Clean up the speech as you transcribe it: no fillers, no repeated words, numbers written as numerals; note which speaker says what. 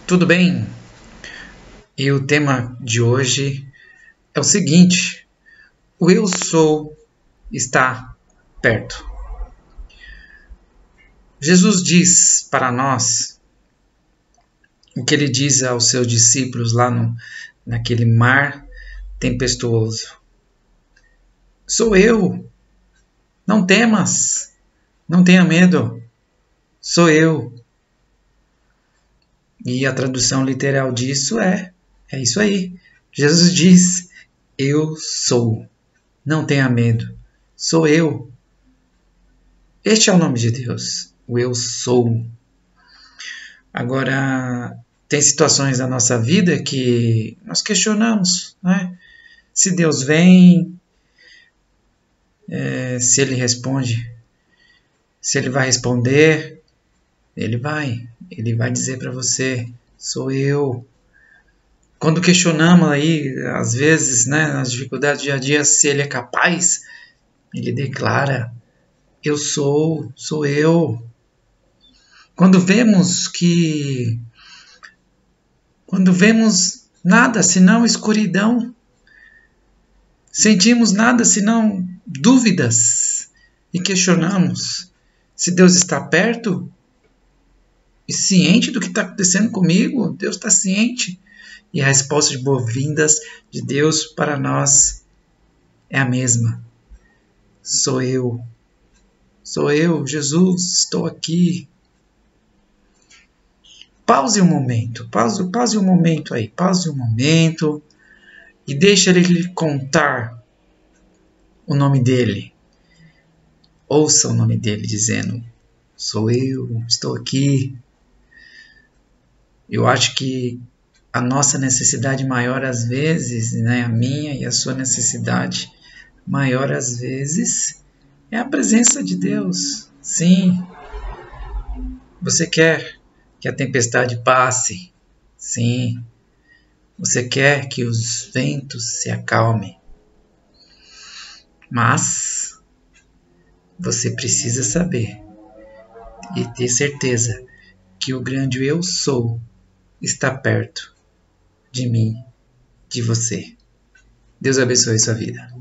Speaker 1: Tudo bem? E o tema de hoje é o seguinte: o eu sou está perto. Jesus diz para nós o que ele diz aos seus discípulos lá naquele mar tempestuoso. Sou eu, não temas, não tenha medo, sou eu. E a tradução literal disso é isso aí. Jesus diz, eu sou, não tenha medo, sou eu. Este é o nome de Deus, o eu sou. Agora, tem situações da nossa vida que nós questionamos, né? Se Deus vem, se Ele responde, se Ele vai responder, Ele vai dizer para você, sou eu. Quando questionamos aí, às vezes, né, nas dificuldades do dia a dia, se Ele é capaz, Ele declara, eu sou eu. Quando vemos nada senão escuridão, sentimos nada senão dúvidas e questionamos se Deus está perto e ciente do que está acontecendo comigo. Deus está ciente. E a resposta de boas-vindas de Deus para nós é a mesma. Sou eu, Jesus, estou aqui. Pause um momento e deixa ele lhe contar o nome dele. Ouça o nome dele dizendo, sou eu, estou aqui. Eu acho que a nossa necessidade maior às vezes, né, a minha e a sua necessidade maior às vezes, é a presença de Deus. Sim, você quer que a tempestade passe? Sim. Você quer que os ventos se acalmem? Mas você precisa saber e ter certeza que o grande eu sou está perto de mim, de você. Deus abençoe sua vida.